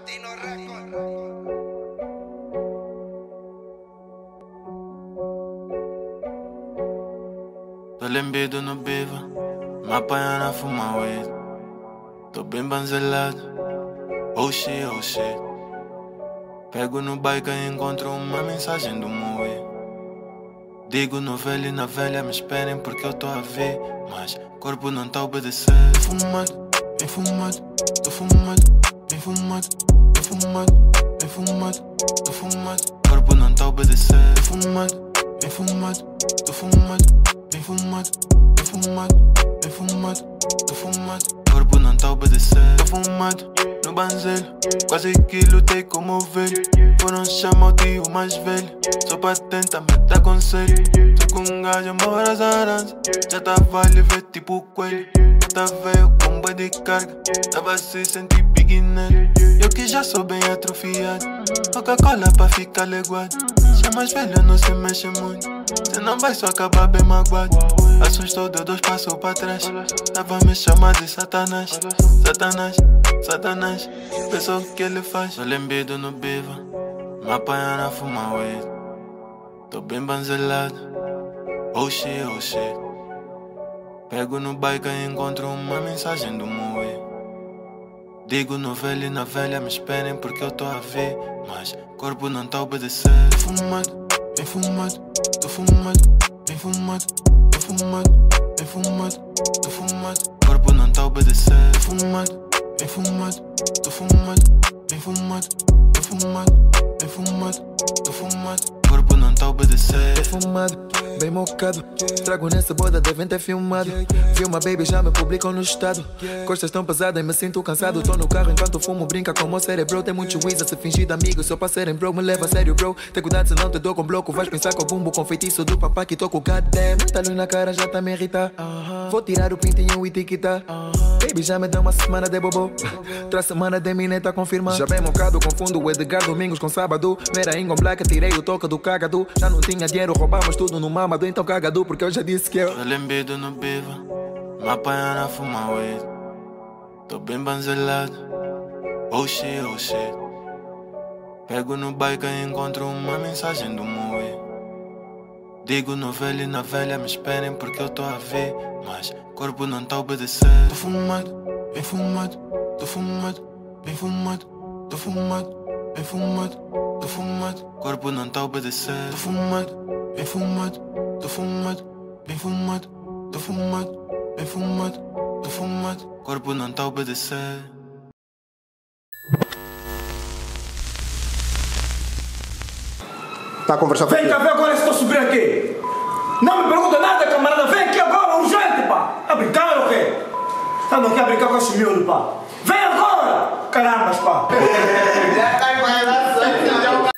Latino Record. Tô lembrado no biva, me apanha na fuma weed. Tô bem banzelado, oh shit, oh shit. Pego no bike e encontro uma mensagem do Moe. Digo no velho e na velha me esperem porque eu tô a ver, mas corpo não tá a obedecer. Fumado, bem fumado, tô fumado, bem fumado, bem fumado, bem fumado, tô fumado. Corpo não tá a obedecer. Fumado, bem fumado, tô fumado, bem fumado, bem fumado, bem fumado, tô fumado. Corpo não tá a obedecer. Tô fumado no banzelho, quase que lutei como velho. Foram chamar o tio mais velho, só pra tentar me dar conselho. Tô com um gajo embora zarança, já tava livre tipo coelho. Tá veio com um de carga, tava se sentir big nele. Eu que já sou bem atrofiado, Coca-Cola pra ficar leguado. Já mais velho não se mexe muito, senão vai só acabar bem magoado. Assustou, deu 2 passos pra trás, tava me chamando de Satanás. Satanás, Satanás, pensou o que ele faz. Tô lembrado no biva, me apanha na fuma weed. Tô bem banzelado, oh shit, oh shit. Pego no bike e encontro uma mensagem do Moe. Digo no velho e na velha me esperem porque eu tô a ver, mas corpo não tá a obedecer. Tô fumado, bem fumado, tô fumado, bem fumado, tô fumado, bem fumado, tô fumado. Corpo não tá a obedecer. Tô fumado, bem fumado, tô fumado, bem fumado, tô fumado, bem fumado, tô fumado. Corpo não tá a obedecer. Tô fumado, bem mocado. Trago nessa boda, devem ter filmado. Filma baby, já me publicam no estado. Costas tão pesadas e me sinto cansado. Tô no carro enquanto fumo, brinca com o meu cérebro. Tem muito juízo a se fingir de amigo. Só pra serem bro, me leva a sério bro. Tem cuidado se não te dou com bloco. Vais pensar com o bumbo com feitiço do papá que tô com o goddamn. Tá luz na cara, já tá me irritar. Vou tirar o pintinho e tiquitar. Baby, já me dá uma semana de bobo. 3 semanas de mineta confirma. Já bem mocado, confundo o Edgar Domingos com sábado. Mera Ingon Black, tirei o toque do cagado. Já não tinha dinheiro, roubamos tudo no mamado. Então cagado, porque eu já disse que eu tô lembrado no biva, me apanha na fuma weed. Tô bem banzelado, oh shit, oh shit. Pego no bike e encontro uma mensagem do Moe. Digo no velho e na velha me esperem porque eu tô a ver, mas corpo não tá a obedecer. Tô fumado, bem fumado, tô fumado, bem fumado, tô fumado, bem fumado, tô fumado. Corpo não tá a obedecer. Tô fumado, bem fumado, tô fumado, bem fumado, tô fumado, bem fumado, tô fumado. Corpo não tá a obedecer. Tá a conversar com Vem cá ver agora esse teu sobrinho aqui. Não me pergunta nada, camarada. Vem aqui agora, urgente, pá. A brincar ou quê? Tá não quer brincar com esse miúdo, pá. Vem agora! Carambas, pá. Já tá com a relação,